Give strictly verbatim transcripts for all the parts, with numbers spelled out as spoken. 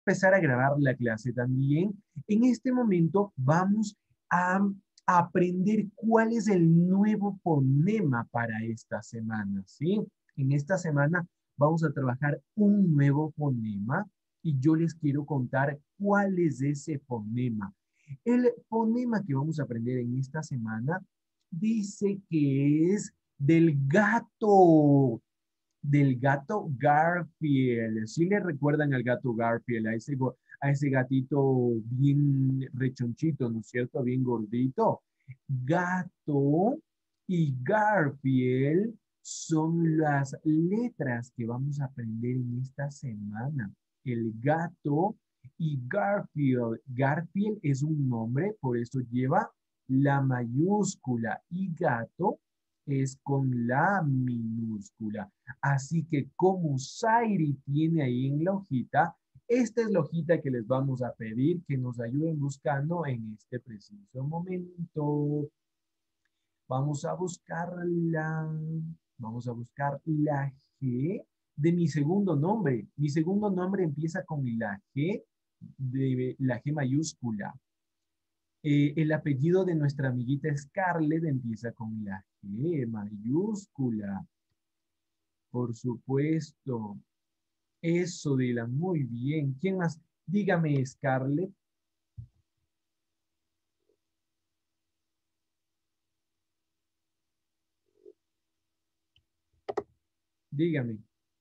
empezar a grabar la clase también. En este momento vamos a aprender cuál es el nuevo fonema para esta semana, ¿sí? En esta semana vamos a trabajar un nuevo fonema y yo les quiero contar cuál es ese fonema. El fonema que vamos a aprender en esta semana dice que es del gato, del gato Garfield. ¿Sí le recuerdan al gato Garfield, a ese, a ese gatito bien rechonchito, ¿no es cierto? Bien gordito. Gato y Garfield son las letras que vamos a aprender en esta semana. El gato y Garfield. Garfield es un nombre, por eso lleva la mayúscula, y gato es con la minúscula. Así que como Zairi tiene ahí en la hojita, esta es la hojita que les vamos a pedir que nos ayuden buscando en este preciso momento. Vamos a buscarla. Vamos a buscar la G de mi segundo nombre. Mi segundo nombre empieza con la G, de la G mayúscula. Eh, el apellido de nuestra amiguita Scarlett empieza con la G mayúscula. Por supuesto. Eso, Dylan, muy bien. ¿Quién más? Dígame, Scarlett. Dígame.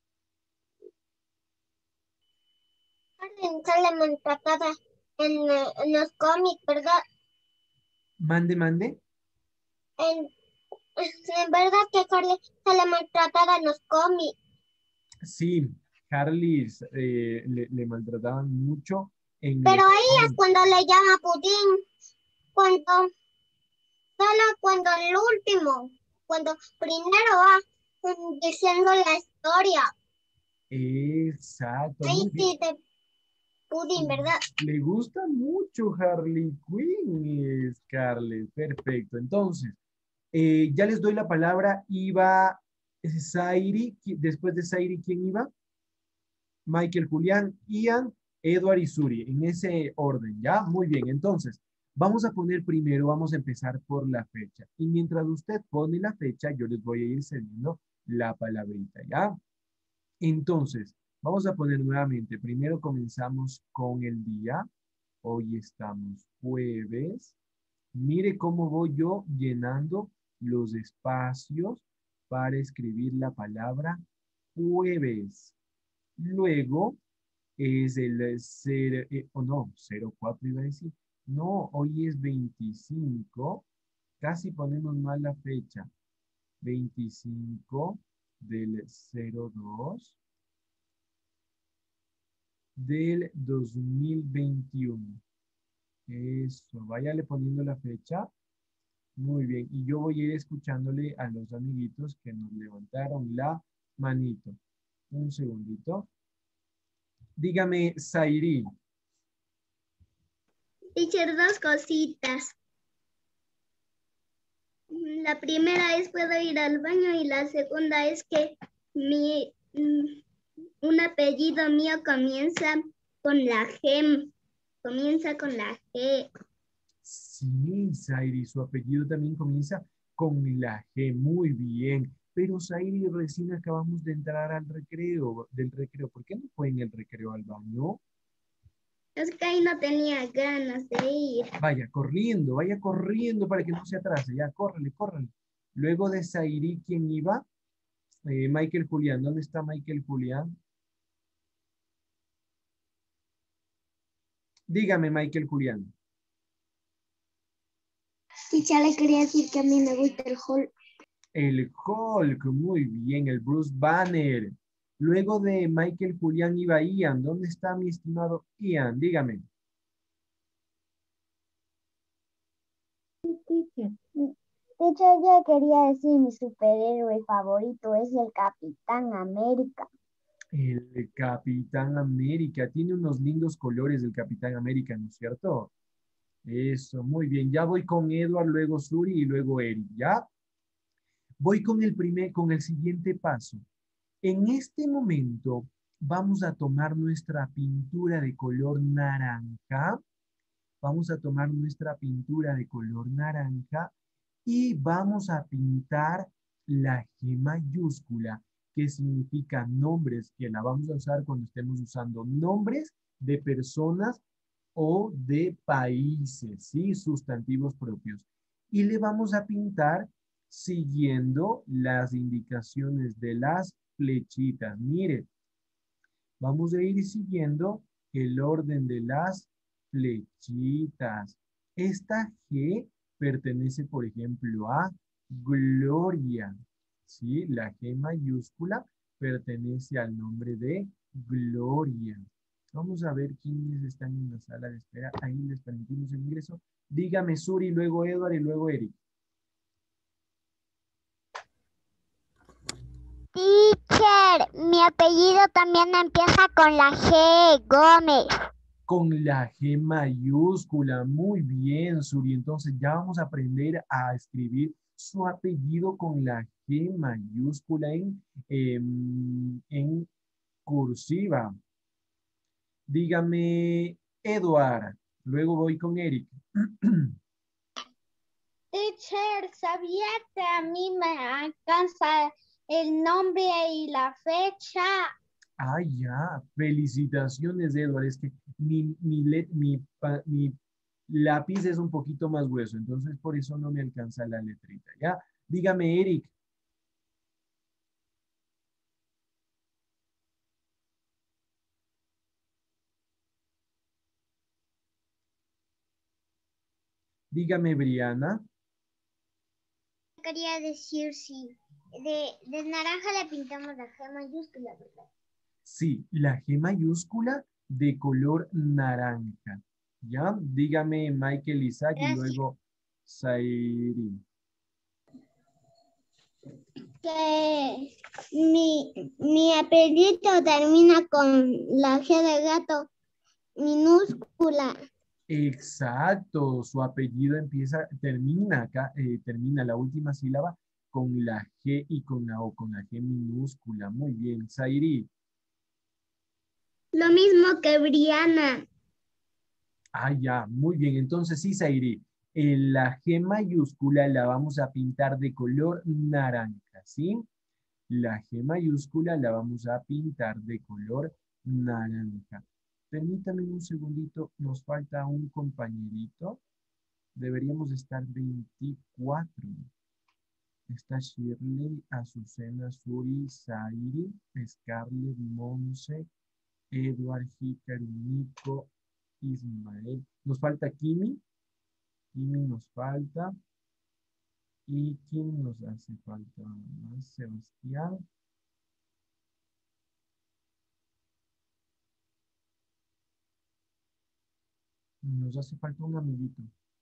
Sale maltratada en, en los cómics, ¿verdad? Mande, mande. En, en verdad que Harley sale maltratada en los cómics. Sí, Harley eh, le, le maltrataban mucho. En Pero los ahí cómics. es cuando le llama Pudín, cuando, solo cuando el último, cuando primero va um, diciendo la historia. Exacto. Ahí Muy bien. sí de Pudín, ¿verdad? Le gusta mucho Harley Quinn, Scarlett. Perfecto. Entonces, eh, ya les doy la palabra. Iba Zairi. Después de Zairi, ¿quién iba? Michael, Julián, Ian, Edward y Suri. En ese orden, ¿ya? Muy bien. Entonces, vamos a poner primero, vamos a empezar por la fecha. Y mientras usted pone la fecha, yo les voy a ir cediendo la palabrita, ¿ya? Entonces, vamos a poner nuevamente. Primero comenzamos con el día. Hoy estamos jueves. Mire cómo voy yo llenando los espacios para escribir la palabra jueves. Luego es el cero, eh, o no, cero cuatro iba a decir. No, hoy es veinticinco. Casi ponemos mal la fecha. veinticinco del cero dos del dos mil veintiuno. Eso, váyale poniendo la fecha. Muy bien. Y yo voy a ir escuchándole a los amiguitos que nos levantaron la manito. Un segundito. Dígame, Zairi. Teacher, dos cositas. La primera es puedo ir al baño y la segunda es que mi, un apellido mío comienza con la G. Comienza con la G. Sí, Zairi, su apellido también comienza con la G. Muy bien. Pero Zairi, recién acabamos de entrar al recreo, del recreo. ¿Por qué no fue en el recreo al baño? Es que ahí no tenía ganas de ir. Vaya corriendo, vaya corriendo para que no se atrase. Ya, córrele, córrele. Luego de Zairi, ¿quién iba? Eh, Michael Julián. ¿Dónde está Michael Julián? Dígame, Michael Julián. Y ya le quería decir que a mí me gusta el Hulk. El Hulk, muy bien, el Bruce Banner. Luego de Michael Julián iba Ian. ¿Dónde está mi estimado Ian? Dígame. Teacher, teacher, yo quería decir mi superhéroe favorito es el Capitán América. El Capitán América. Tiene unos lindos colores el Capitán América, ¿no es cierto? Eso, muy bien. Ya voy con Edward, luego Suri y luego Eric, ¿ya? Voy con el primer, con el siguiente paso. En este momento, vamos a tomar nuestra pintura de color naranja. Vamos a tomar nuestra pintura de color naranja y vamos a pintar la G mayúscula, que significa nombres, que la vamos a usar cuando estemos usando nombres de personas o de países, ¿sí? Sustantivos propios. Y le vamos a pintar siguiendo las indicaciones de las flechitas. Mire, vamos a ir siguiendo el orden de las flechitas. Esta G pertenece, por ejemplo, a Gloria. ¿Sí? La G mayúscula pertenece al nombre de Gloria. Vamos a ver quiénes están en la sala de espera. Ahí les permitimos el ingreso. Dígame Suri, luego Edward y luego Eric. Teacher, mi apellido también empieza con la G, Gómez. Con la G mayúscula. Muy bien, Suri. Entonces ya vamos a aprender a escribir su apellido con la G mayúscula en, en, en cursiva. Dígame, Edward. Luego voy con Eric. Teacher, ¿sabía que a mí me alcanza el nombre y la fecha? Ah, ya. Felicitaciones, Edward. Es que mi, mi, le- mi, pa- mi lápiz es un poquito más grueso, entonces por eso no me alcanza la letrita, ¿ya? Dígame, Eric. Dígame, Briana. Quería decir sí. De, de naranja le pintamos la G mayúscula, ¿verdad? Sí, la G mayúscula de color naranja. ¿Ya? Dígame Michael Isaac y Gracias. luego Zairi. Que mi, mi apellido termina con la G de gato minúscula. Exacto, su apellido empieza, termina acá, eh, termina la última sílaba con la G y con la O, con la G minúscula. Muy bien, Zairi. Lo mismo que Briana. Ah, ya, muy bien. Entonces, sí, Zairi, eh, la G mayúscula la vamos a pintar de color naranja, ¿sí? La G mayúscula la vamos a pintar de color naranja. Permítame un segundito, nos falta un compañerito. Deberíamos estar veinticuatro. Está Shirley, Azucena, Suri, Zairi, Scarlett, Monse, Edward, Hikaru, Nico, Ismael. Nos falta Kimi. Kimi nos falta. ¿Y quién nos hace falta más? Sebastián. Nos hace falta un amiguito.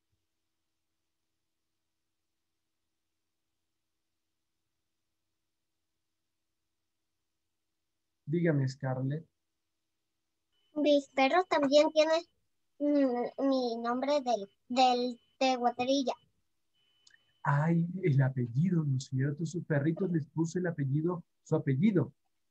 Dígame, Scarlett. Mis perros también tienen mm, mi nombre del, del, de Guaterilla. Ay, el apellido, ¿no es cierto? Sus perritos les puso el apellido, su apellido.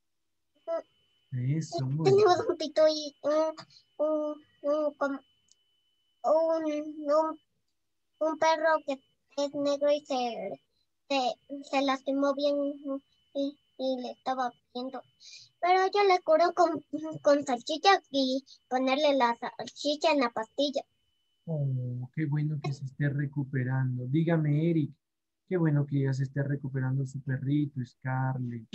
Eso, muy bien. Tenemos un pito y un, un, un, como- un, un, un perro que es negro y se, se, se lastimó bien y, y le estaba viendo. Pero yo le curo con, con salchicha y ponerle la salchicha en la pastilla. Oh, qué bueno que se esté recuperando. Dígame, Eric, qué bueno que ya se esté recuperando su perrito, Scarlett.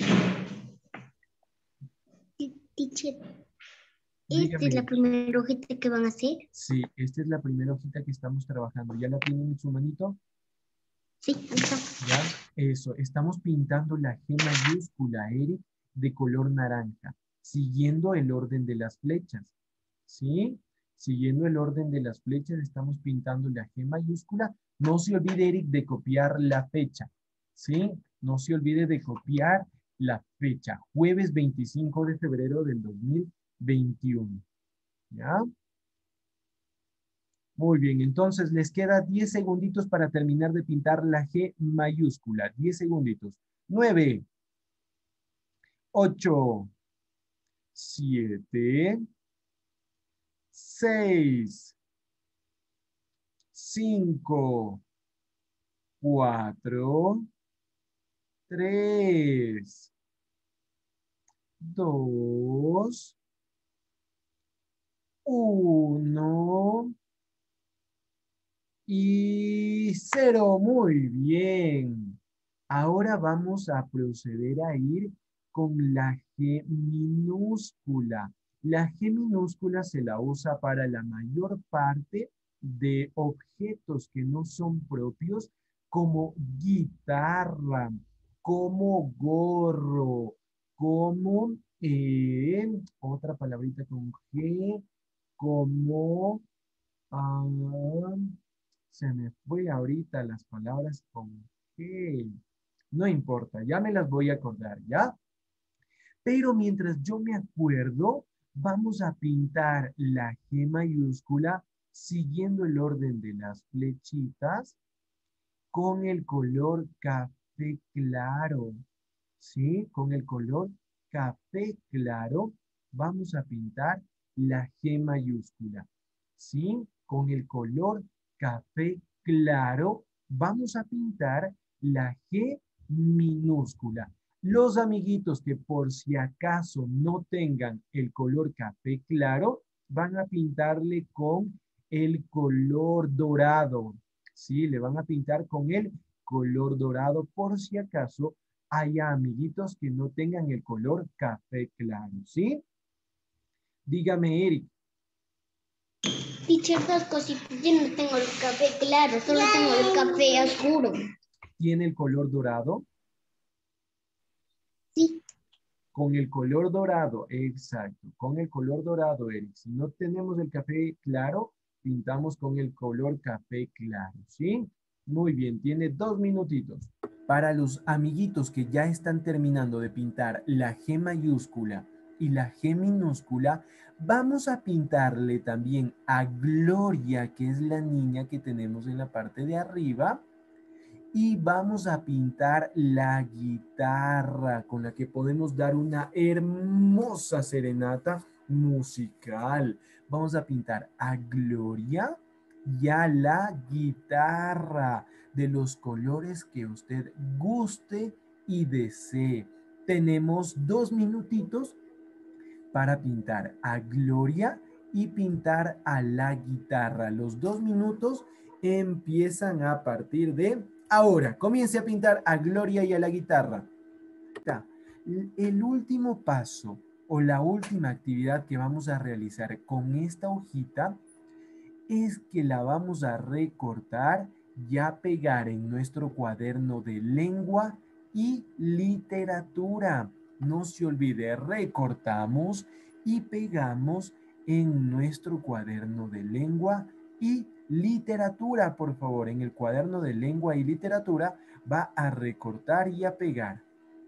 Teacher, ¿esta Dígame, es la Eric. primera hojita que van a hacer? Sí, esta es la primera hojita que estamos trabajando. ¿Ya la tienen en su manito? Sí, ahí está. ¿Ya? Eso, estamos pintando la G mayúscula, Eric, de color naranja, siguiendo el orden de las flechas. ¿Sí? Siguiendo el orden de las flechas, estamos pintando la G mayúscula. No se olvide, Eric, de copiar la fecha. ¿Sí? No se olvide de copiar la fecha. Jueves veinticinco de febrero del dos mil veintiuno. ¿Ya? Muy bien, entonces les queda diez segunditos para terminar de pintar la G mayúscula. diez segunditos. nueve, ocho, siete, seis, cinco, cuatro, tres, dos, uno y cero. Muy bien. Ahora vamos a proceder a ir con la G minúscula. La G minúscula se la usa para la mayor parte de objetos que no son propios, como guitarra, como gorro, como eh, otra palabrita con G, como ah, se me fue ahorita las palabras con G. No importa, ya me las voy a acordar, ¿ya? Pero mientras yo me acuerdo, vamos a pintar la G mayúscula siguiendo el orden de las flechitas con el color café claro. ¿Sí? Con el color café claro vamos a pintar la G mayúscula. ¿Sí? Con el color café claro vamos a pintar la G minúscula. Los amiguitos que por si acaso no tengan el color café claro, van a pintarle con el color dorado. ¿Sí? Le van a pintar con el color dorado por si acaso haya amiguitos que no tengan el color café claro. ¿Sí? Dígame, Eric. Teacher, dos cositas. Yo no tengo el café claro, solo tengo el café oscuro. ¿Tiene el color dorado? Sí. Con el color dorado, exacto. Con el color dorado, Eric. Si no tenemos el café claro, pintamos con el color café claro, ¿sí? Muy bien, tiene dos minutitos. Para los amiguitos que ya están terminando de pintar la G mayúscula y la G minúscula, vamos a pintarle también a Gloria, que es la niña que tenemos en la parte de arriba, y vamos a pintar la guitarra con la que podemos dar una hermosa serenata musical. Vamos a pintar a Gloria y a la guitarra de los colores que usted guste y desee. Tenemos dos minutitos para pintar a Gloria y pintar a la guitarra. Los dos minutos empiezan a partir de ahora. Comience a pintar a Gloria y a la guitarra. El último paso o la última actividad que vamos a realizar con esta hojita es que la vamos a recortar y a pegar en nuestro cuaderno de lengua y literatura. No se olvide, recortamos y pegamos en nuestro cuaderno de lengua y literatura. Por favor, en el cuaderno de lengua y literatura va a recortar y a pegar.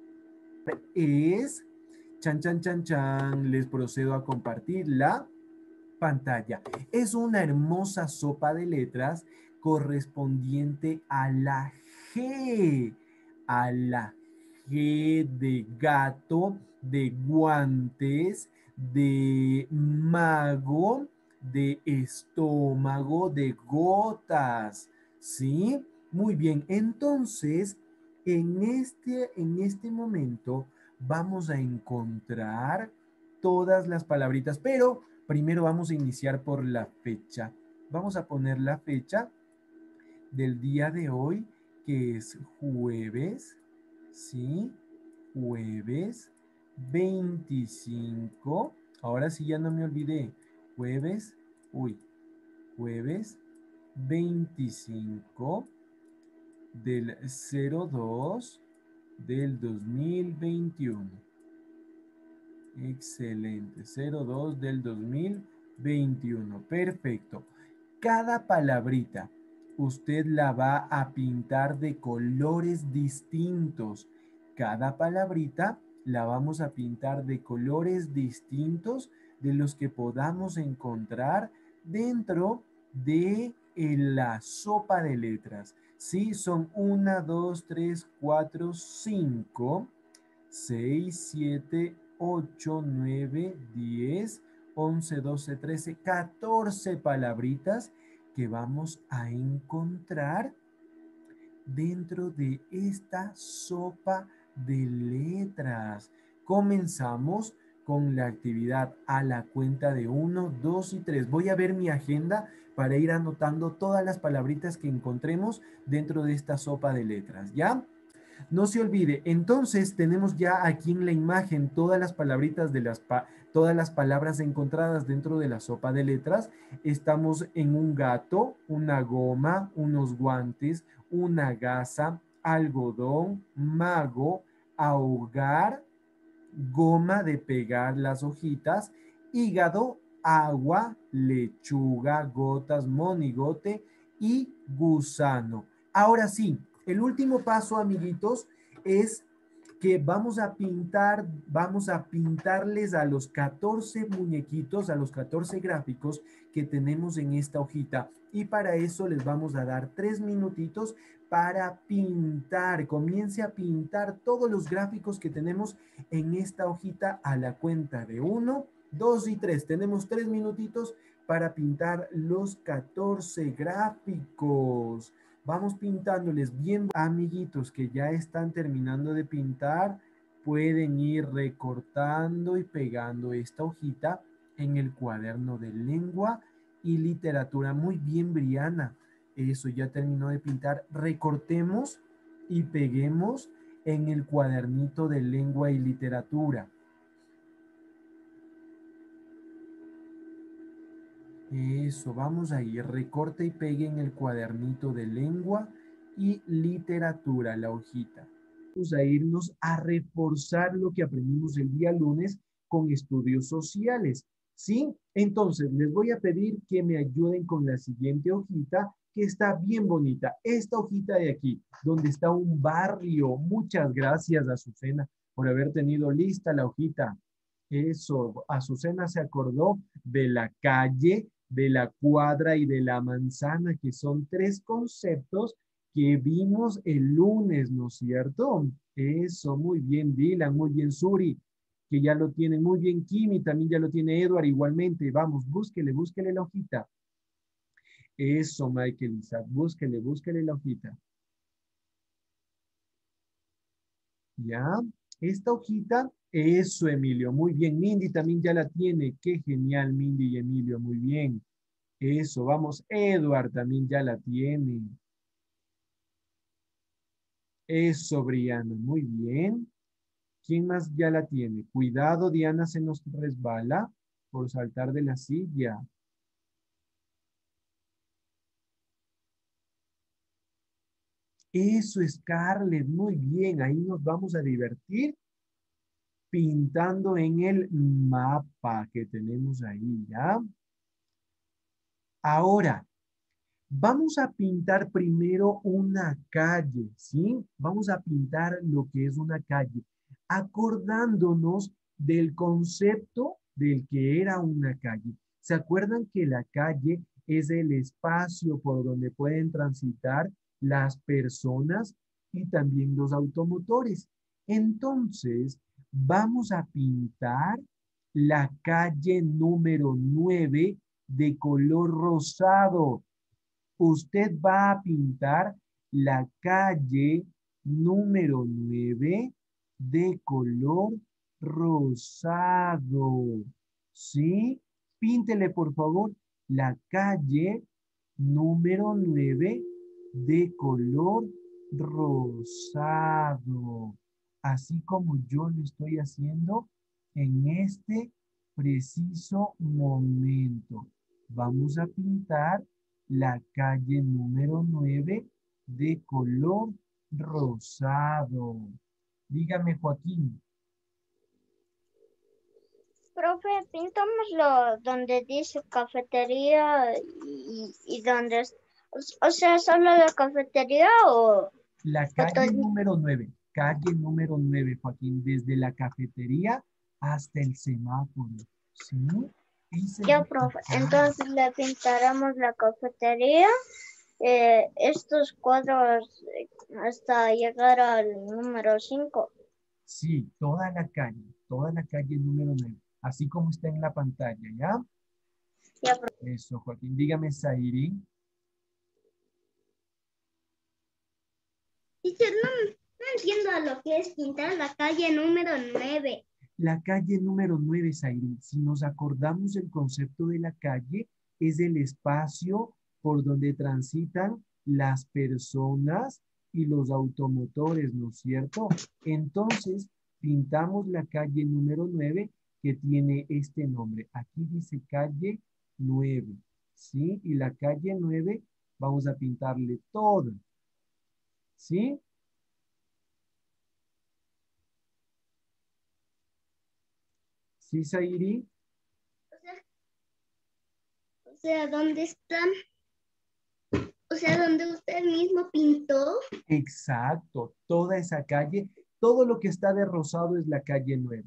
Es, chan, chan, chan, chan, les procedo a compartir la pantalla. Es una hermosa sopa de letras correspondiente a la G, a la G de gato, de guantes, de mago, de estómago, de gotas, ¿sí? Muy bien, entonces, en este, en este momento vamos a encontrar todas las palabritas, pero primero vamos a iniciar por la fecha. Vamos a poner la fecha del día de hoy, que es jueves, ¿sí? Jueves veinticinco. Ahora sí ya no me olvidé. Jueves, uy, jueves veinticinco del cero dos del dos mil veintiuno. Excelente. cero dos del dos mil veintiuno. Perfecto. Cada palabrita usted la va a pintar de colores distintos. Cada palabrita la vamos a pintar de colores distintos de los que podamos encontrar dentro de la sopa de letras. Sí, son uno, dos, tres, cuatro, cinco, seis, siete, ocho, nueve, diez, once, doce, trece, catorce palabritas que vamos a encontrar dentro de esta sopa de letras. Comenzamos con la actividad a la cuenta de uno, dos y tres. Voy a ver mi agenda para ir anotando todas las palabritas que encontremos dentro de esta sopa de letras, ¿ya? No se olvide, entonces tenemos ya aquí en la imagen todas las palabritas de las pa todas las palabras encontradas dentro de la sopa de letras. Estamos en un gato, una goma, unos guantes, una gasa, algodón, mago, ahogar, goma de pegar las hojitas, hígado, agua, lechuga, gotas, monigote y gusano. Ahora sí, el último paso, amiguitos, es que vamos a pintar, vamos a pintarles a los catorce muñequitos, a los catorce gráficos que tenemos en esta hojita. Y para eso les vamos a dar tres minutitos para pintar. Comience a pintar todos los gráficos que tenemos en esta hojita a la cuenta de uno, dos y tres. Tenemos tres minutitos para pintar los catorce gráficos. Vamos pintándoles bien, amiguitos que ya están terminando de pintar. Pueden ir recortando y pegando esta hojita en el cuaderno de lengua y literatura. Muy bien, Briana. Eso, ya terminó de pintar. Recortemos y peguemos en el cuadernito de lengua y literatura. Eso, vamos a ir, recorte y pegue en el cuadernito de lengua y literatura, la hojita. Vamos a irnos a reforzar lo que aprendimos el día lunes con estudios sociales, ¿sí? Entonces, les voy a pedir que me ayuden con la siguiente hojita, que está bien bonita. Esta hojita de aquí, donde está un barrio. Muchas gracias, Azucena, por haber tenido lista la hojita. Eso, Azucena se acordó de la calle, de la cuadra y de la manzana, que son tres conceptos que vimos el lunes, ¿no es cierto? Eso, muy bien, Dylan, muy bien, Suri, que ya lo tiene, muy bien, Kimi, también ya lo tiene Edward, igualmente. Vamos, búsquele, búsquele la hojita. Eso, Michael Isaac, búsquele, búsquele la hojita. ¿Ya? Esta hojita, eso, Emilio, muy bien. Mindy también ya la tiene. Qué genial, Mindy y Emilio, muy bien. Eso, vamos. Edward también ya la tiene. Eso, Briana, muy bien. ¿Quién más ya la tiene? Cuidado, Diana se nos resbala por saltar de la silla. Eso, Scarlett, muy bien. Ahí nos vamos a divertir pintando en el mapa que tenemos ahí, ¿ya? Ahora, vamos a pintar primero una calle, ¿sí? Vamos a pintar lo que es una calle, acordándonos del concepto del que era una calle. ¿Se acuerdan que la calle es el espacio por donde pueden transitar las personas y también los automotores? Entonces, vamos a pintar la calle número nueve de color rosado. Usted va a pintar la calle número nueve de color rosado. ¿Sí? Píntele, por favor, la calle número nueve de color rosado. Así como yo lo estoy haciendo en este preciso momento. Vamos a pintar la calle número nueve de color rosado. Dígame, Joaquín. Profe, pintámoslo donde dice cafetería y, y donde, o, o sea, solo la cafetería o... La calle número nueve, calle número nueve, Joaquín, desde la cafetería hasta el semáforo, ¿sí? Ya, profe, entonces le pintaremos la cafetería, eh, estos cuadros eh, hasta llegar al número cinco. Sí, toda la calle, toda la calle número nueve, así como está en la pantalla, ¿ya? Ya, profe. Eso, Joaquín. Dígame, Zairi. Teacher, no, no entiendo a lo que es pintar la calle número nueve. La calle número nueve, Zairi, si nos acordamos del concepto de la calle, es el espacio por donde transitan las personas y los automotores, ¿no es cierto? Entonces, pintamos la calle número nueve que tiene este nombre. Aquí dice calle nueve, ¿sí? Y la calle nueve vamos a pintarle todo, ¿sí? ¿Sí, Zairi? O sea, o sea, ¿dónde están? O sea, donde usted mismo pintó. Exacto, toda esa calle, todo lo que está de rosado es la calle nueve.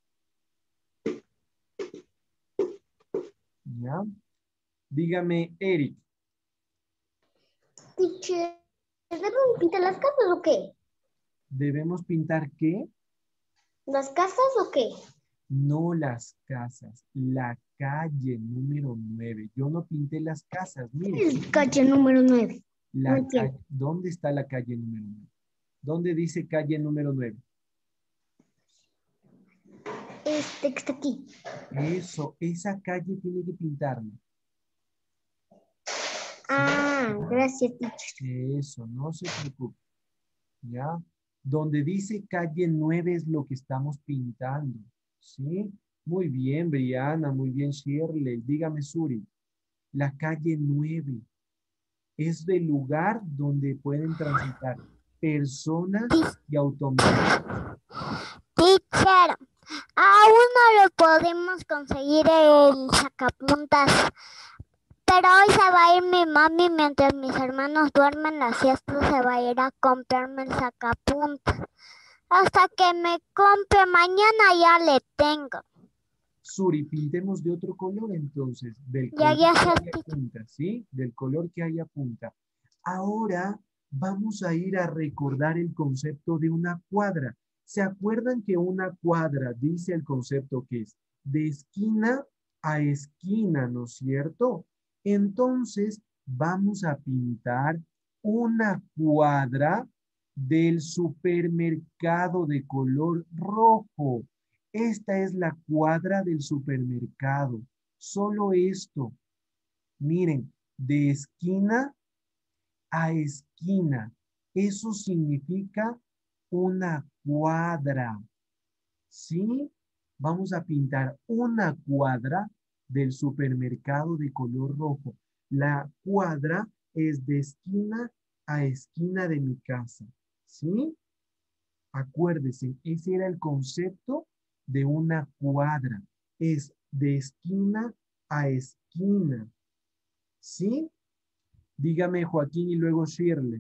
¿Ya? Dígame, Eric, Teacher, ¿debemos pintar las casas o qué? ¿debemos pintar qué? ¿Las casas o qué? No las casas, la calle número nueve. Yo no pinté las casas, mire. Es calle número nueve. La No entiendo. calle, ¿dónde está la calle número nueve? ¿Dónde dice calle número nueve? Este que está aquí. Eso, esa calle tiene que pintarla. Ah, gracias, teacher. Eso, no se preocupe. ¿Ya? Donde dice calle nueve es lo que estamos pintando. ¿Sí? Muy bien, Briana, muy bien, Shirley. Dígame, Suri. La calle nueve es el lugar donde pueden transitar personas y automóviles. Teacher, aún no lo podemos conseguir el sacapuntas, pero hoy se va a ir mi mami mientras mis hermanos duermen la siesta, se va a ir a comprarme el sacapuntas. Hasta que me compre mañana ya le tengo. Suri, pintemos de otro color entonces, del Ya, color ya que sé, haya teacher. punta, ¿sí? Del color que haya punta. Ahora vamos a ir a recordar el concepto de una cuadra. ¿Se acuerdan que una cuadra dice el concepto que es de esquina a esquina, ¿no es cierto? Entonces vamos a pintar una cuadra del supermercado de color rojo. Esta es la cuadra del supermercado. Solo esto. Miren, de esquina a esquina. Eso significa una cuadra. ¿Sí? Vamos a pintar una cuadra del supermercado de color rojo. La cuadra es de esquina a esquina de mi casa. ¿Sí? Acuérdense, ese era el concepto de una cuadra. Es de esquina a esquina. ¿Sí? Dígame, Joaquín, y luego Shirley.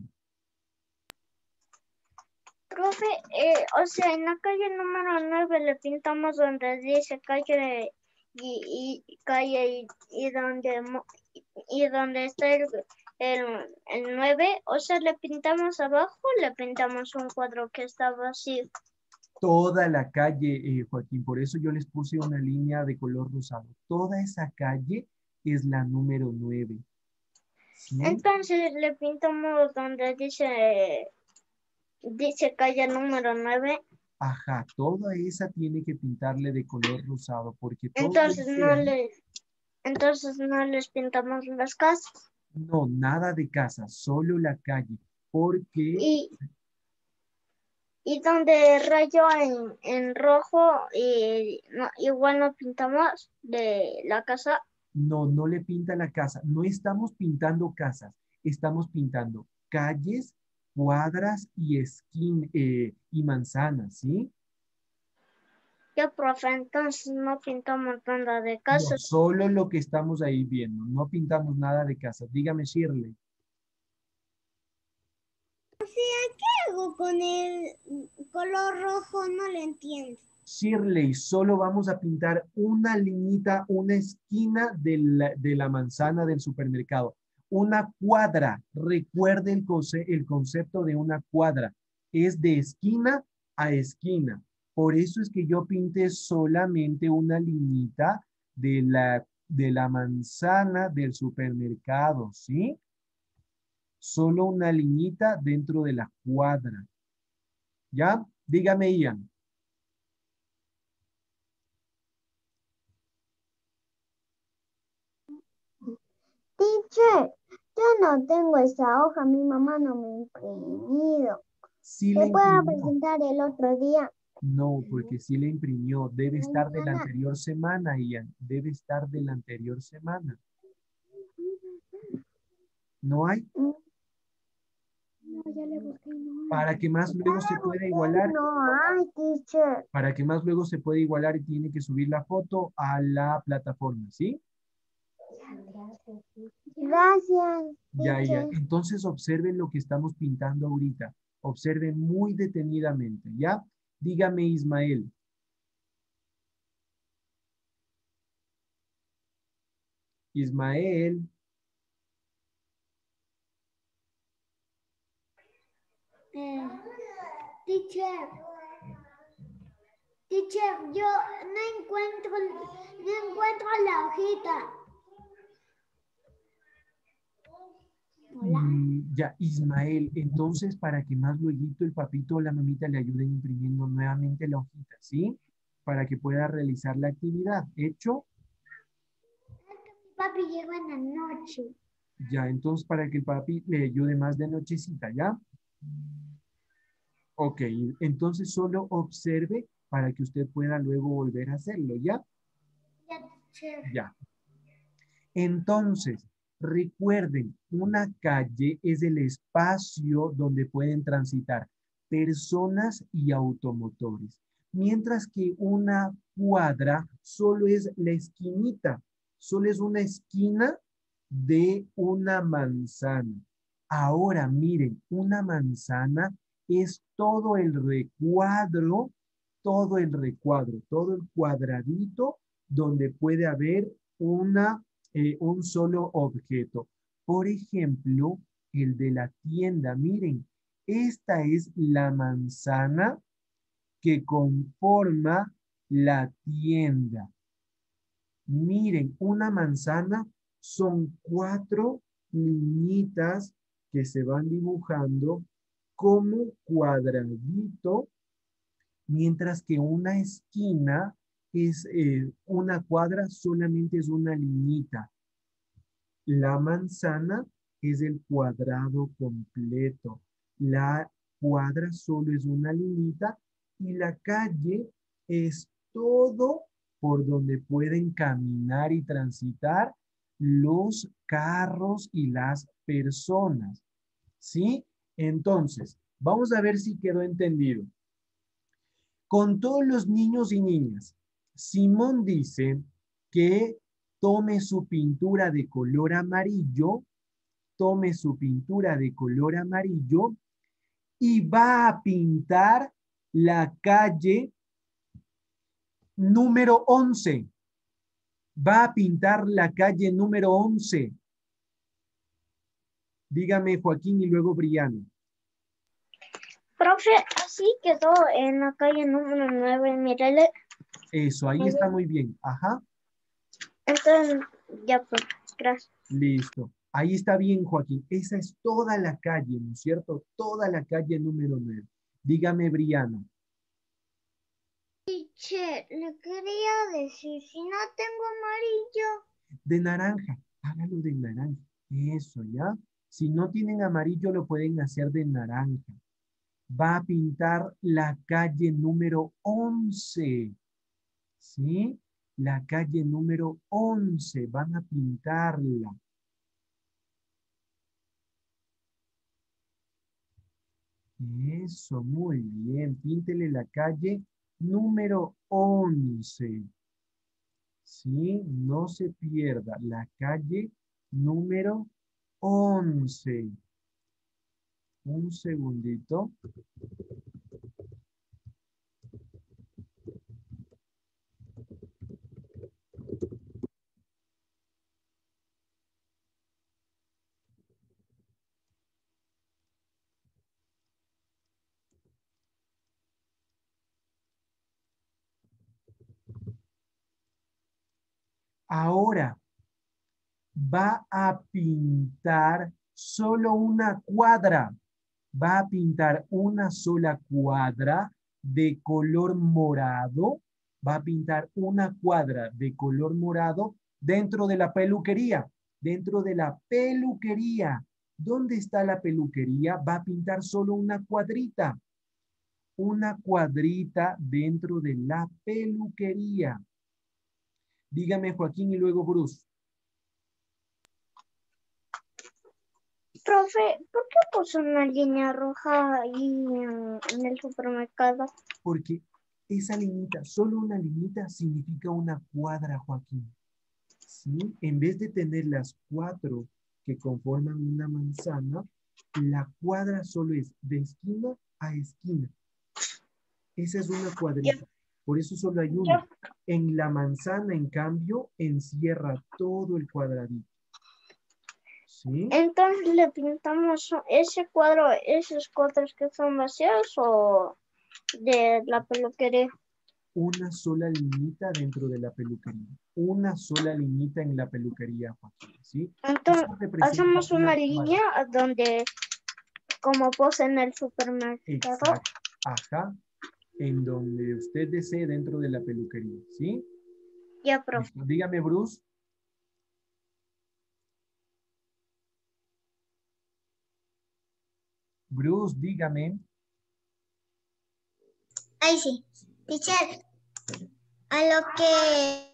Profe, eh, o sea, en la calle número nueve le pintamos donde dice calle y, y calle y, y donde mo- y donde está el, el, el nueve, o sea, le pintamos abajo, le pintamos un cuadro que está vacío. Toda la calle, eh, Joaquín, por eso yo les puse una línea de color rosado. Toda esa calle es la número nueve. ¿Sí? Entonces le pintamos donde dice dice calle número nueve. Ajá, toda esa tiene que pintarle de color rosado, porque todo Entonces ese no ahí- le entonces no les pintamos las casas. no, nada de casa, solo la calle, porque Y, y donde rayo en, en rojo, y no, igual no pintamos de la casa. no, no le pinta la casa. No estamos pintando casas, estamos pintando calles, cuadras y esquin, eh, y manzanas, ¿sí? Ya, profe, entonces no pintamos nada de No, casas. solo lo que estamos ahí viendo, no pintamos nada de casas. Dígame, Shirley. ¿Qué hago con el color rojo? No lo entiendo. Shirley, solo vamos a pintar una liñita, una esquina de la, de la manzana del supermercado. Una cuadra. Recuerde el, conce- el concepto de una cuadra. Es de esquina a esquina. Por eso es que yo pinté solamente una liñita de la, de la manzana del supermercado, ¿sí? Solo una liñita dentro de la cuadra. ¿Ya? Dígame, Ian. Teacher, yo no tengo esa hoja, mi mamá no me ha imprimido. Sí le ¿Se puede imprimió. presentar el otro día? No, porque sí le imprimió. Debe estar de la Mañana. anterior semana, Ian. Debe estar de la anterior semana. ¿No hay? No, ya le busqué, no hay. Para que más luego se pueda igualar, No hay, teacher. para que más luego se pueda igualar y tiene que subir la foto a la plataforma, ¿sí? Gracias, Ya, ya. teacher. Entonces observen lo que estamos pintando ahorita. Observen muy detenidamente, ¿ya? Dígame, Ismael. Ismael. Eh, teacher, teacher, yo no encuentro, no encuentro la hojita. Hola. Mm, ya, Ismael. Entonces, para que más luego el papito o la mamita le ayuden imprimiendo nuevamente la hojita, ¿sí? Para que pueda realizar la actividad. ¿Hecho? Papi llegó en la noche. Ya, entonces para que el papi le ayude más de nochecita, ¿ya? Ok, entonces solo observe para que usted pueda luego volver a hacerlo, ¿ya? Ya, teacher. Ya. Entonces, recuerden, una calle es el espacio donde pueden transitar personas y automotores, mientras que una cuadra solo es la esquinita, solo es una esquina de una manzana. Ahora, miren, una manzana es todo el recuadro, todo el recuadro, todo el cuadradito donde puede haber una eh, un solo objeto. Por ejemplo, el de la tienda. Miren, esta es la manzana que conforma la tienda. Miren, una manzana son cuatro liñitas que se van dibujando como cuadradito, mientras que una esquina es eh, una cuadra, solamente es una liñita. La manzana es el cuadrado completo. La cuadra solo es una liñita y la calle es todo por donde pueden caminar y transitar los carros y las personas. ¿Sí? Entonces, vamos a ver si quedó entendido. Con todos los niños y niñas, Simón dice que tome su pintura de color amarillo, tome su pintura de color amarillo y va a pintar la calle número once. Va a pintar la calle número once. Dígame, Joaquín, y luego Briano. Profe, así quedó en la calle número nueve, mírale. Eso, ahí está muy bien. Ajá. Entonces, ya pues, gracias. Listo. Ahí está bien, Joaquín. Esa es toda la calle, ¿no es cierto? Toda la calle número nueve. Dígame, Briano. Teacher, le quería decir, si no tengo amarillo. De naranja. Hágalo de naranja. Eso, ¿ya? Si no tienen amarillo, lo pueden hacer de naranja. Va a pintar la calle número once. ¿Sí? La calle número once. Van a pintarla. Eso, muy bien. Píntele la calle número once. ¿Sí? No se pierda. La calle número once. Un segundito. Ahora va a pintar solo una cuadra. Va a pintar una sola cuadra de color morado. Va a pintar una cuadra de color morado dentro de la peluquería. Dentro de la peluquería. ¿Dónde está la peluquería? Va a pintar solo una cuadrita. Una cuadrita dentro de la peluquería. Dígame, Joaquín, y luego Bruce. Profe, ¿por qué puso una línea roja ahí en, en el supermercado? Porque esa liñita, solo una liñita, significa una cuadra, Joaquín. ¿Sí? En vez de tener las cuatro que conforman una manzana, la cuadra solo es de esquina a esquina. Esa es una cuadrita. Por eso solo hay una. En la manzana, en cambio, encierra todo el cuadradito. ¿Sí? Entonces le pintamos ese cuadro, esos cuadros que son vacíos o de la peluquería. Una sola liñita dentro de la peluquería. Una sola liñita en la peluquería, Joaquín. ¿Sí? Entonces Eso representa hacemos una cuadra. línea donde, como pose en el supermercado. Exacto. Ajá. En donde usted desee dentro de la peluquería. ¿Sí? Ya, profe. Dígame, Bruce. Bruce, dígame. Ahí sí. Teacher, a lo que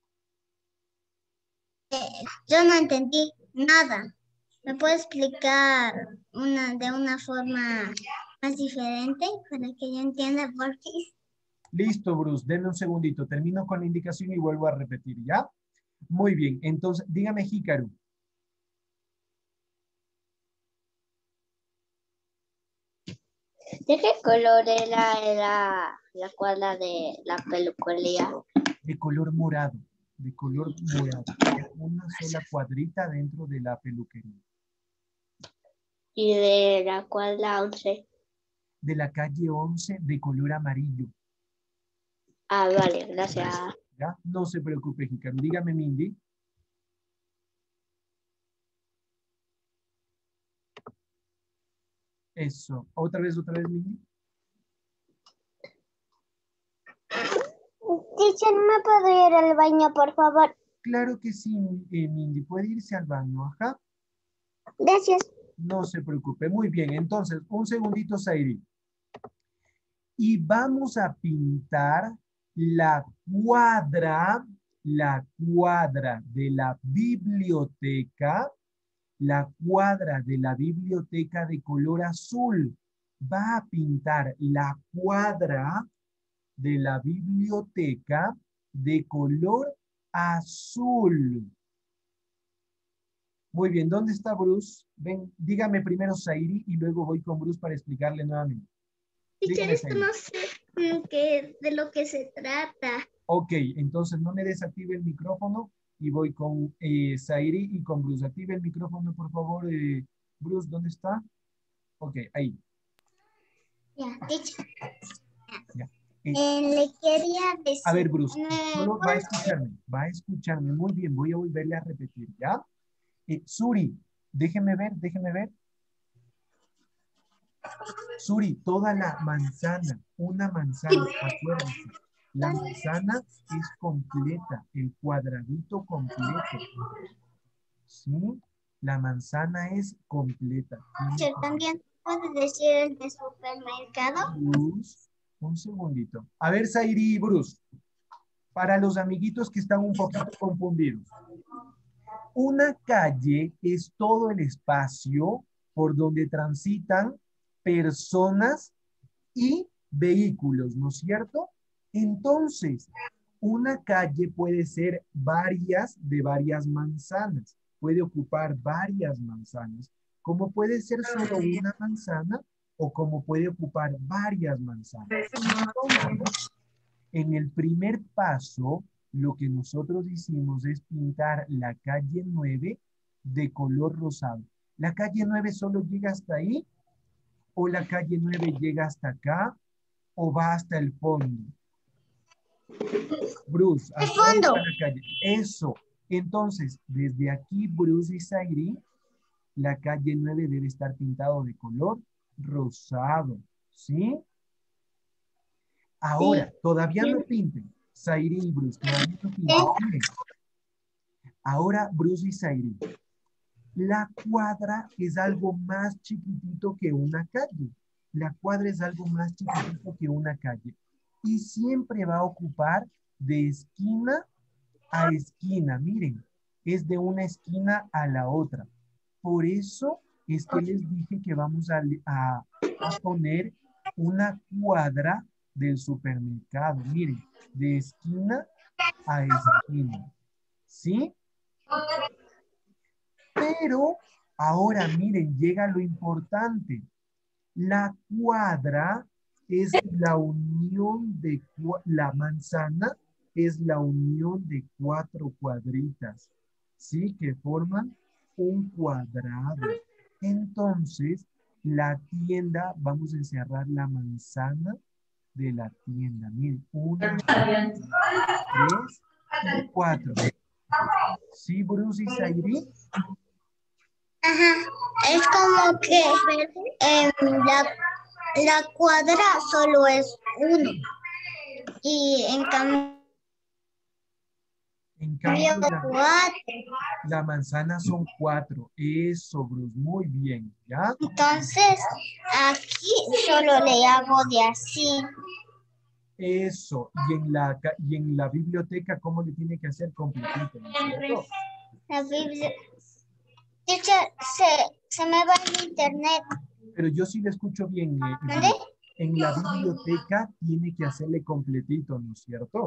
yo no entendí nada. ¿Me puede explicar una, de una forma más diferente para que yo entienda por qué? Listo, Bruce. Denme un segundito. Termino con la indicación y vuelvo a repetir, ¿ya? Muy bien. Entonces, dígame, Hikaru. ¿De qué color era, era la cuadra de la peluquería? De color morado. De color morado. Una sola cuadrita dentro de la peluquería. Y de la cuadra once. De la calle once de color amarillo. Ah, vale, gracias. ¿Ya? No se preocupe, Hikaru. Dígame, Mindy. Eso. Otra vez, otra vez, Mindy. Teacher, ¿me puedo ir al baño, por favor? Claro que sí, eh, Mindy. Puede irse al baño. Ajá. Gracias. No se preocupe. Muy bien. Entonces, un segundito, Sairi. Y vamos a pintar la cuadra, la cuadra de la biblioteca, la cuadra de la biblioteca de color azul. Va a pintar la cuadra de la biblioteca de color azul. Muy bien, ¿dónde está Bruce? Ven, dígame primero Sairi y luego voy con Bruce para explicarle nuevamente. Teacher, Dígame, esto Sairi. no sé mm, qué- de lo que se trata. Ok, entonces no me desactive el micrófono y voy con eh, Sairi y con Bruce. Active el micrófono, por favor. eh, Bruce, ¿dónde está? Ok, ahí. Ya, teacher. Ya. Eh, Eh, le quería decir. a ver, Bruce, ¿me solo va a puedes- escucharme, va a escucharme. Muy bien, voy a volverle a repetir, ¿ya? Eh, Suri, déjeme ver, déjeme ver. Suri, toda la manzana, una manzana, acuérdese. La manzana es completa, el cuadradito completo. ¿Sí? La manzana es completa. Teacher, también puede decir el de supermercado? Bruce, un segundito. A ver, Sairi y Bruce, para los amiguitos que están un poquito confundidos. Una calle es todo el espacio por donde transitan personas y vehículos, ¿no es cierto? Entonces, una calle puede ser varias de varias manzanas, puede ocupar varias manzanas, como puede ser solo una manzana o como puede ocupar varias manzanas. Entonces, en el primer paso, lo que nosotros hicimos es pintar la calle nueve de color rosado. ¿La calle nueve solo llega hasta ahí? ¿O la calle nueve llega hasta acá? ¿O va hasta el fondo? Bruce, El ¿hacia dónde fondo. va la calle? Eso. Entonces, desde aquí, Bruce y Zairi, la calle nueve debe estar pintado de color rosado. ¿Sí? Ahora, todavía no pinten. Zairi y Bruce, todavía no pinten. Miren. Ahora, Bruce y Zairi. La cuadra es algo más chiquitito que una calle. La cuadra es algo más chiquitito que una calle. Y siempre va a ocupar de esquina a esquina. Miren, es de una esquina a la otra. Por eso es que les dije que vamos a, a, a poner una cuadra del supermercado. Miren, de esquina a esquina. ¿Sí? Pero ahora miren, llega lo importante. La cuadra es la unión de la manzana, es la unión de cuatro cuadritas, ¿sí? Que forman un cuadrado. Entonces, la tienda, vamos a encerrar la manzana de la tienda. Miren, una, dos, tres y cuatro. ¿Sí, Bruce y Zairi? Ajá. Es como que em, la, la cuadra solo es uno. Y en cambio, En cambio, la, cuatro. la manzana son cuatro. Eso, Bruce, muy bien, ¿ya? Entonces, aquí solo le hago de así. Eso. Y en la, ca- y en la biblioteca, ¿cómo le tiene que hacer completito? ¿No es cierto? La Biblia. Teacher, se, se me va el internet. Pero yo sí le escucho bien. eh, eh, ¿Dónde? Bruce. En la biblioteca tiene que hacerle completito, ¿no es cierto?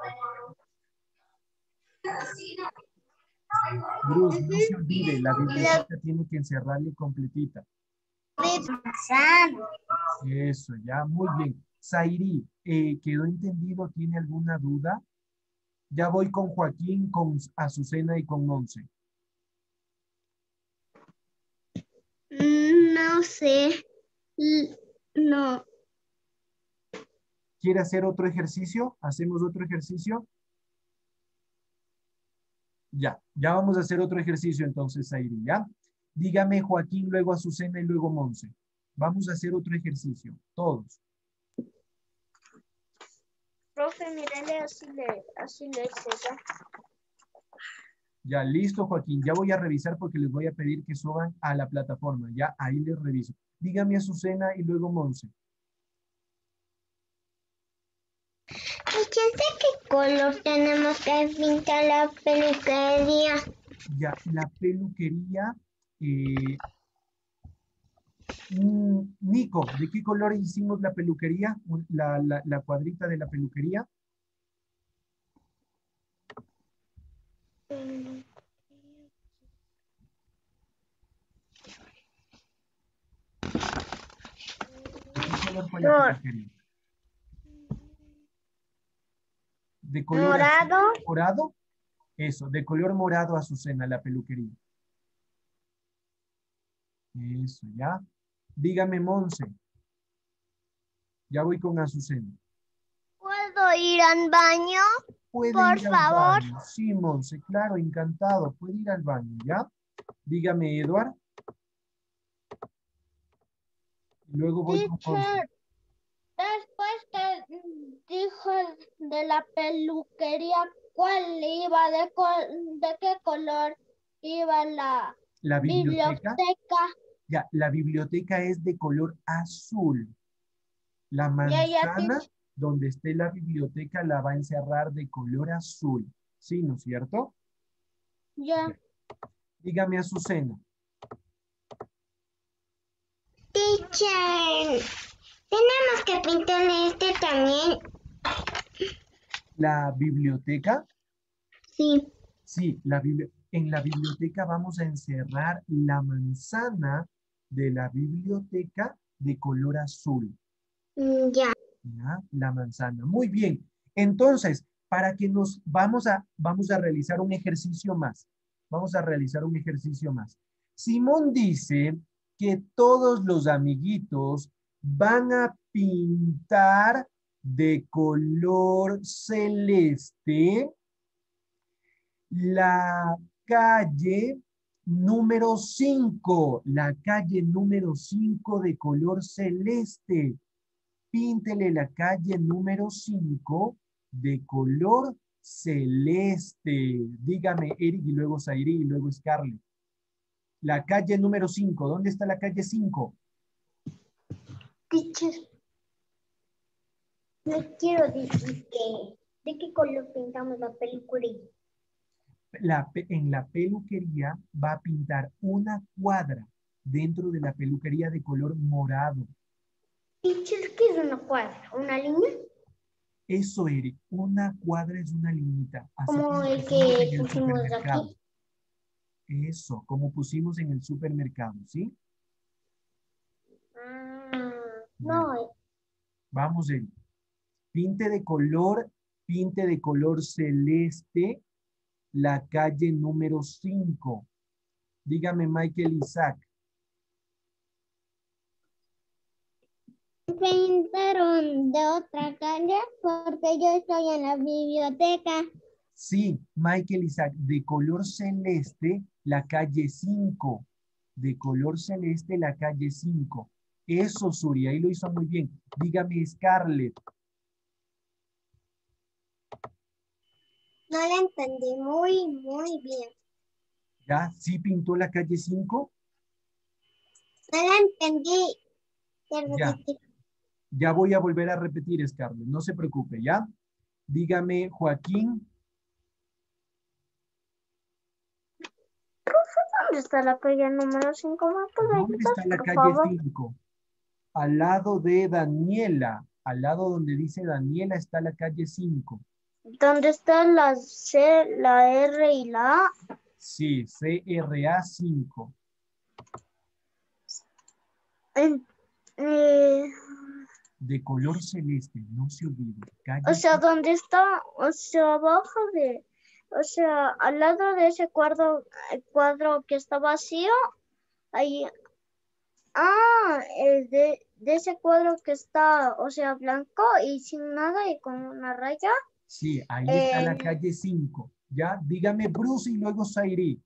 Bruce, no se olvide, la biblioteca tiene que encerrarle completita. Eso, ya, muy bien. Zairi, eh, ¿quedó entendido? ¿Tiene alguna duda? Ya voy con Joaquín, con Azucena y con Monse. No sé. L- No. ¿Quiere hacer otro ejercicio? ¿Hacemos otro ejercicio? Ya, ya vamos a hacer otro ejercicio entonces, Zairi, ¿ya? Dígame Joaquín, luego Azucena y luego Monse. Vamos a hacer otro ejercicio, todos. Profe, mírale, así le, así le hice ya. Ya, listo, Joaquín. Ya voy a revisar porque les voy a pedir que suban a la plataforma. Ya, ahí les reviso. Dígame Azucena y luego Monse. ¿Y quién sé qué color tenemos que pintar la peluquería? Ya, la peluquería. eh, mm, Nico, ¿de qué color hicimos la peluquería? La, la, la cuadrita de la peluquería. ¿De qué color fue la peluquería? ¿De color azul, Morado. morado? Eso, de color morado, Azucena, la peluquería. Eso, ya. Dígame, Monse. Ya voy con Azucena. ¿Puedo ir al baño? ¿Puede Por ir al favor. baño? Sí, Monse, claro, encantado. Puede ir al baño, ¿ya? Dígame, Eduard. Y luego voy con Monse. Teacher, después que dijo de la peluquería, ¿cuál iba? ¿De, col- de qué color iba la La biblioteca. biblioteca? Ya, la biblioteca es de color azul. La Ya, ya, manzana teacher. donde esté la biblioteca la va a encerrar de color azul. ¿Sí, no es cierto? Ya. Dígame, Azucena. Teacher, tenemos que pintar este también. La biblioteca. Sí. Sí, la bibli- en la biblioteca vamos a encerrar la manzana de la biblioteca de color azul. Mm, Ya. ¿Ya? La manzana. Muy bien. Entonces, para que nos vamos a, vamos a realizar un ejercicio más. Vamos a realizar un ejercicio más. Simón dice que todos los amiguitos van a pintar de color celeste la calle número cinco, la calle número cinco de color celeste. Píntele la calle número cinco de color celeste. Dígame, Eric, y luego Zairi, y luego Scarlett. La calle número cinco. ¿Dónde está la calle cinco? Teacher, no quiero decir que, ¿de qué color pintamos la peluquería? La, en la peluquería va a pintar una cuadra dentro de la peluquería de color morado. Teacher, ¿qué es una cuadra? ¿Una línea? Eso, Eric, una cuadra es una liñita. Así Como el pusimos que en el pusimos supermercado. aquí. Eso, como pusimos en el supermercado, ¿sí? Ah, Ya. no. Vamos, Eric. Pinte de color, pinte de color celeste la calle número cinco. Dígame, Michael Isaac. Pintaron de otra calle porque yo estoy en la biblioteca. Sí, Michael Isaac, de color celeste, la calle cinco. De color celeste, la calle cinco. Eso, Suri, ahí lo hizo muy bien. Dígame, Scarlett. No la entendí muy, muy bien. ¿Ya? ¿Sí pintó la calle cinco? No la entendí. Ya. Ya voy a volver a repetir, Scarlett. No se preocupe, ¿ya? Dígame, Joaquín. ¿Dónde está la calle número cinco? ¿Dónde está la calle cinco? Al lado de Daniela. Al lado donde dice Daniela está la calle cinco. ¿Dónde están la C, la R y la A? Sí, C R A cinco. En, eh, De color celeste, no se olvide. Calle o sea, ¿dónde está? O sea, abajo de... O sea, al lado de ese cuadro, el cuadro que está vacío, ahí... Ah, el de, de ese cuadro que está, o sea, blanco y sin nada y con una raya. Sí, ahí está la En, calle cinco. Ya, dígame Bruce y luego Zairi.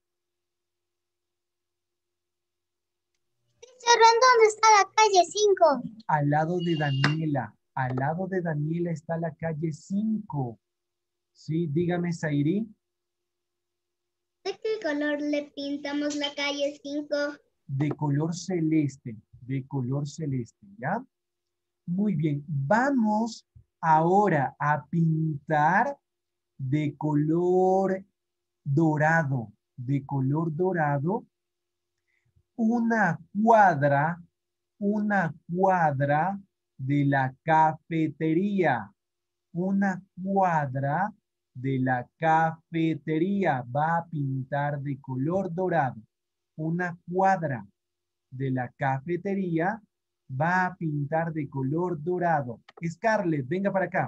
¿dónde está la calle cinco? Al lado de Daniela. Al lado de Daniela está la calle cinco. Sí, dígame Zairi. ¿De qué color le pintamos la calle cinco? De color celeste. De color celeste, ¿ya? Muy bien. Vamos ahora a pintar de color dorado. De color dorado. Una cuadra, una cuadra de la cafetería. Una cuadra de la cafetería. Va a pintar de color dorado. Una cuadra de la cafetería va a pintar de color dorado. Scarlett, venga para acá.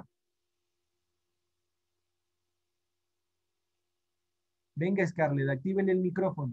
Venga, Scarlett, actívenle el micrófono.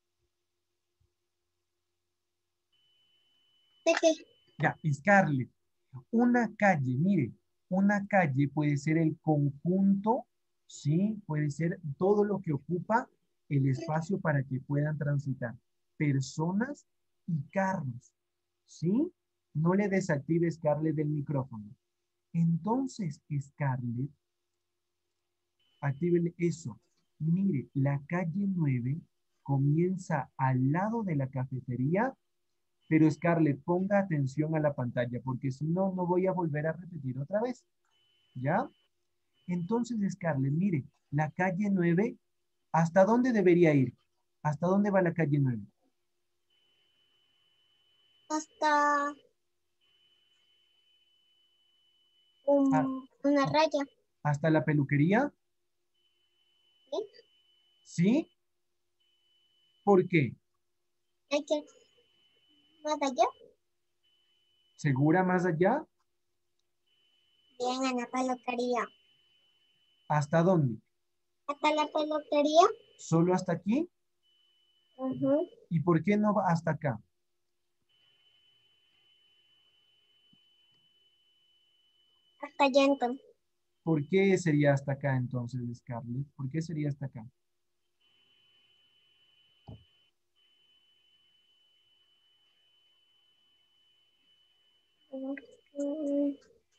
¿De qué? Ya, Scarlett, una calle, mire, una calle puede ser el conjunto, ¿sí? Puede ser todo lo que ocupa el espacio para que puedan transitar personas y carros, ¿sí? No le desactive Scarlett del micrófono. Entonces, Scarlett, actívenle eso. Mire, la calle nueve comienza al lado de la cafetería. Pero Scarlett, ponga atención a la pantalla, porque si no, no voy a volver a repetir otra vez. ¿Ya? Entonces, Scarlett, mire, la calle nueve, ¿hasta dónde debería ir? ¿Hasta dónde va la calle nueve? Hasta un, Ah, una raya. ¿hasta la peluquería? ¿Sí? ¿Sí? ¿Por qué? Hay que más allá. ¿Segura más allá? Bien, en la peluquería. ¿Hasta dónde? Hasta la peluquería. ¿Solo hasta aquí? Uh-huh. ¿Y por qué no va hasta acá? Hasta hasta allá entonces. ¿Por qué sería hasta acá entonces, Scarlett? ¿Por qué sería hasta acá? Mm,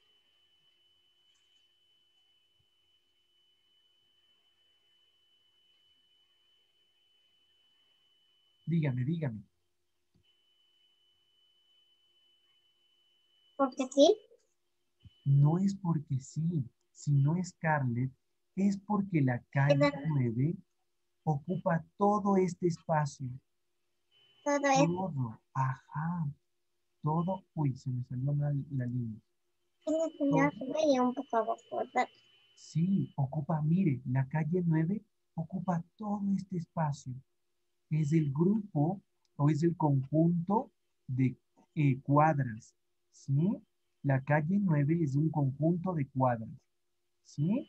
Dígame, dígame. Porque sí. No es porque sí, sino Scarlett, es porque la calle nueve ocupa todo este espacio. Todo es. Todo. Ajá. Todo. Uy, se me salió mal la línea. Ya se veía un poco abajo, ¿verdad? Sí, ocupa, mire, la calle nueve ocupa todo este espacio. Es el grupo o es el conjunto de eh, cuadras, ¿sí? La calle nueve es un conjunto de cuadras, ¿sí?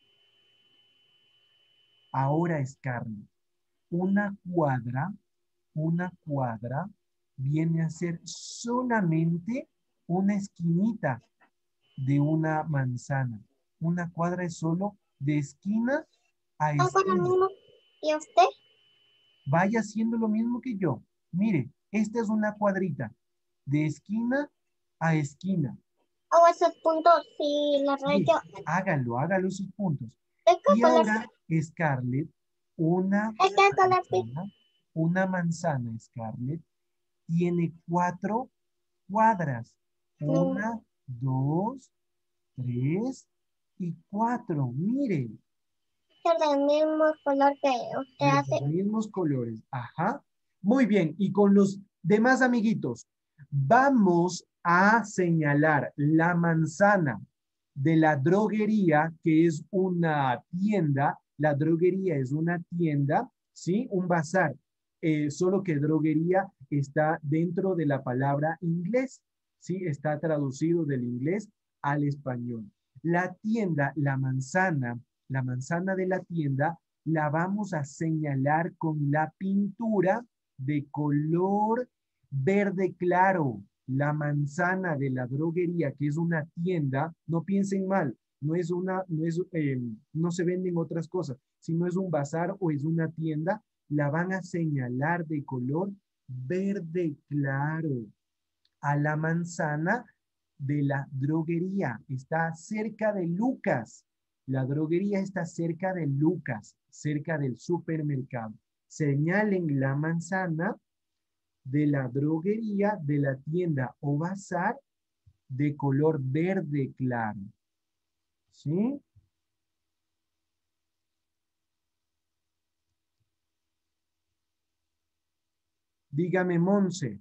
Ahora, Scarlett, una cuadra, una cuadra viene a ser solamente una esquinita de una manzana. Una cuadra es solo de esquina a Hago lo esquina. mismo. ¿Y usted? Vaya haciendo lo mismo que yo. Mire, esta es una cuadrita de esquina a esquina. Hago esos puntos y la Sí, rayo. hágalo, hágalo sus puntos. ¿De qué Y color? ahora, Scarlett, una ¿De qué color? manzana, una manzana, Scarlett, tiene cuatro cuadras. Mm, Una, dos, tres y cuatro. Mire, es del mismo color que usted de hace. los mismos colores. Ajá. Muy bien. Y con los demás amiguitos, vamos a señalar la manzana de la droguería, que es una tienda. La droguería es una tienda, ¿sí? Un bazar. Eh, solo que droguería está dentro de la palabra inglés, ¿sí? Está traducido del inglés al español. La tienda, la manzana, la manzana de la tienda la vamos a señalar con la pintura de color verde claro. La manzana de la droguería, que es una tienda, no piensen mal, no es una, no es, eh, no se venden otras cosas, sino es un bazar o es una tienda, la van a señalar de color verde claro. A la manzana de la droguería, está cerca de Lucas. La droguería está cerca de Lucas, cerca del supermercado. Señalen la manzana de la droguería, de la tienda o bazar de color verde claro. ¿Sí? Dígame, Monse.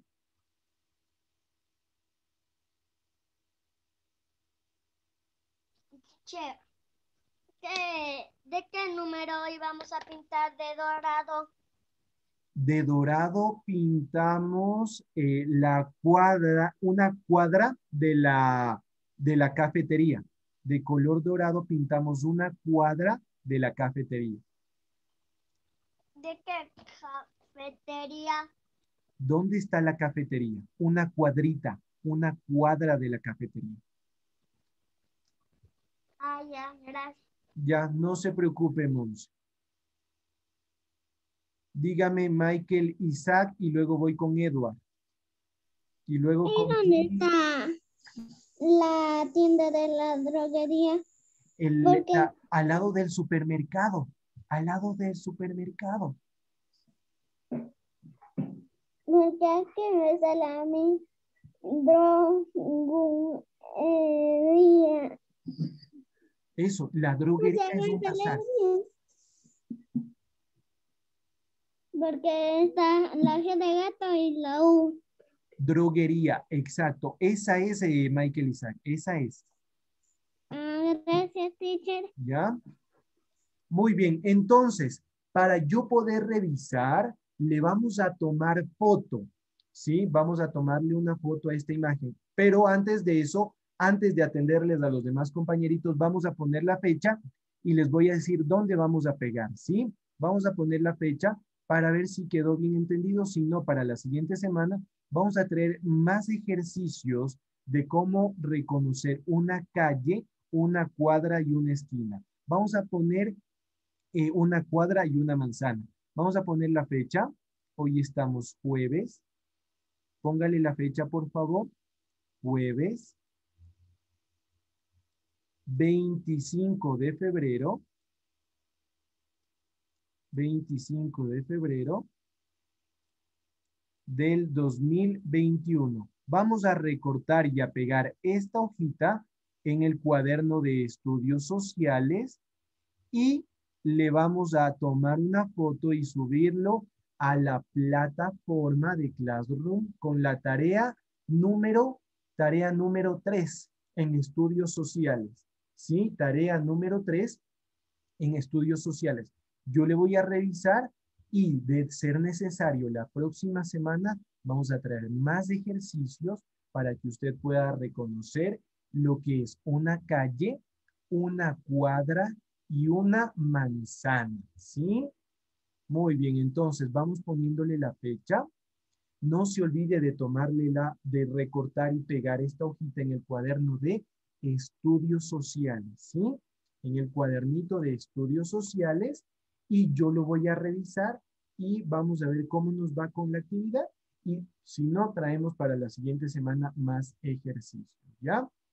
Che, ¿qué, ¿de qué número íbamos a pintar de dorado? De dorado pintamos eh, la cuadra, una cuadra de la, de la cafetería. De color dorado pintamos una cuadra de la cafetería. ¿De qué cafetería? ¿Dónde está la cafetería? Una cuadrita, una cuadra de la cafetería. Ah, ya, gracias. Ya, no se preocupe, Monse. Dígame Michael Isaac y luego voy con Edward. Y luego ¿Y con dónde está la tienda de la droguería? el, ¿Por qué? la- al lado del supermercado. Al lado del supermercado. Porque es que me sale a mí droguería. Eso, la droguería es un bazar. Porque está la G de gato y la U. Droguería, exacto. Esa es, eh, Michael Isaac, esa es. Ah, gracias, teacher. ¿Ya? Muy bien, entonces, para yo poder revisar, le vamos a tomar foto, ¿sí? Vamos a tomarle una foto a esta imagen. Pero antes de eso, antes de atenderles a los demás compañeritos, vamos a poner la fecha y les voy a decir dónde vamos a pegar, ¿sí? Vamos a poner la fecha para ver si quedó bien entendido. Si no, para la siguiente semana vamos a traer más ejercicios de cómo reconocer una calle una cuadra y una esquina. Vamos a poner eh, una cuadra y una manzana. Vamos a poner la fecha. Hoy estamos jueves. Póngale la fecha, por favor. Jueves veinticinco de febrero. veinticinco de febrero del dos mil veintiuno. Vamos a recortar y a pegar esta hojita en el cuaderno de estudios sociales y le vamos a tomar una foto y subirlo a la plataforma de Classroom con la tarea número, tarea número tres en estudios sociales. ¿Sí? Tarea número tres en estudios sociales. Yo le voy a revisar y de ser necesario la próxima semana vamos a traer más ejercicios para que usted pueda reconocer lo que es una calle, una cuadra y una manzana, ¿sí? Muy bien, entonces vamos poniéndole la fecha. No se olvide de tomarle la, de recortar y pegar esta hojita en el cuaderno de estudios sociales, ¿sí? En el cuadernito de estudios sociales y yo lo voy a revisar y vamos a ver cómo nos va con la actividad y si no, traemos para la siguiente semana más ejercicios, ¿ya?